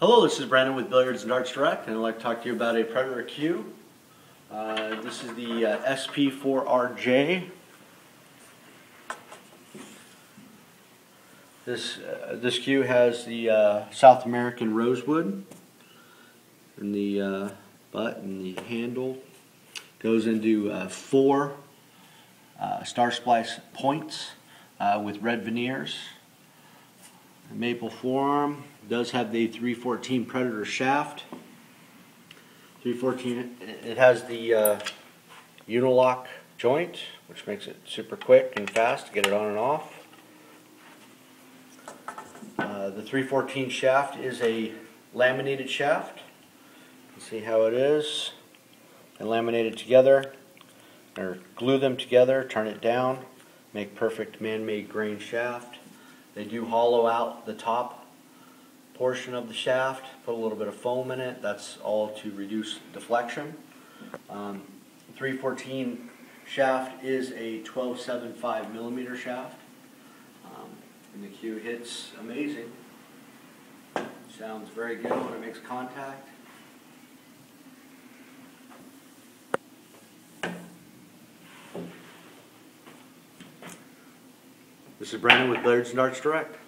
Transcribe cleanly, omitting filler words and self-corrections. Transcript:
Hello, this is Brandon with Billiards and Darts Direct, and I'd like to talk to you about a Predator cue. This is the SP4RJ. This cue has the South American rosewood, and the butt and the handle goes into 4 star splice points with red veneers. The maple forearm does have the 314 Predator shaft. 314. It has the unilock joint, which makes it super quick and fast to get it on and off. The 314 shaft is a laminated shaft. You can see how it is. And laminate it together, or glue them together, turn it down, make perfect man-made grain shaft. They do hollow out the top portion of the shaft, put a little bit of foam in it. That's all to reduce deflection. 314 shaft is a 12.75 millimeter shaft. And the cue hits amazing. Sounds very good when it makes contact. This is Brandon with Billiards and Darts Direct.